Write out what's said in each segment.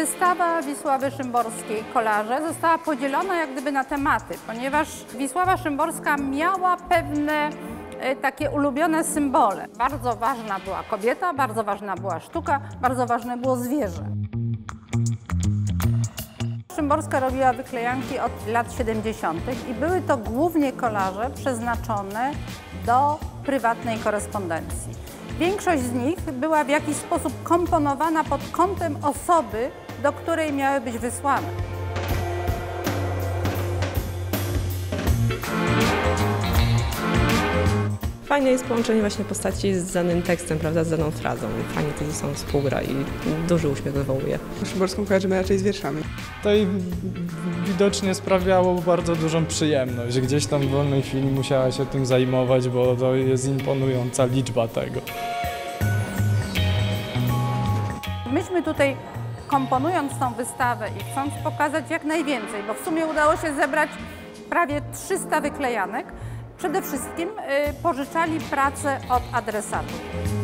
Wystawa Wisławy Szymborskiej Kolaże została podzielona jak gdyby na tematy, ponieważ Wisława Szymborska miała pewne takie ulubione symbole. Bardzo ważna była kobieta, bardzo ważna była sztuka, bardzo ważne było zwierzę. Szymborska robiła wyklejanki od lat 70. i były to głównie kolaże przeznaczone do prywatnej korespondencji. Większość z nich była w jakiś sposób komponowana pod kątem osoby, do której miały być wysłane. Fajne jest połączenie właśnie postaci z danym tekstem, prawda, z daną frazą. Fajnie to ze sobą współgra i duży uśmiech wywołuje. Szymborską kojarzymy raczej z wierszami. To jej widocznie sprawiało bardzo dużą przyjemność. Gdzieś tam w wolnej chwili musiała się tym zajmować, bo to jest imponująca liczba tego. Myśmy tutaj, komponując tą wystawę i chcąc pokazać jak najwięcej, bo w sumie udało się zebrać prawie 300 wyklejanek, przede wszystkim pożyczali pracę od adresatów.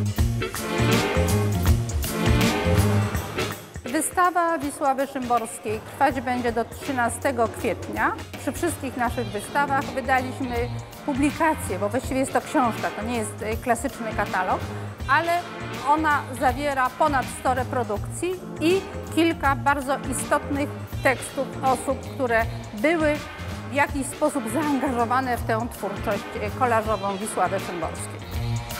Wystawa Wisławy Szymborskiej trwać będzie do 13 kwietnia. Przy wszystkich naszych wystawach wydaliśmy publikację, bo właściwie jest to książka, to nie jest klasyczny katalog, ale ona zawiera ponad 100 reprodukcji i kilka bardzo istotnych tekstów osób, które były w jakiś sposób zaangażowane w tę twórczość kolażową Wisławy Szymborskiej.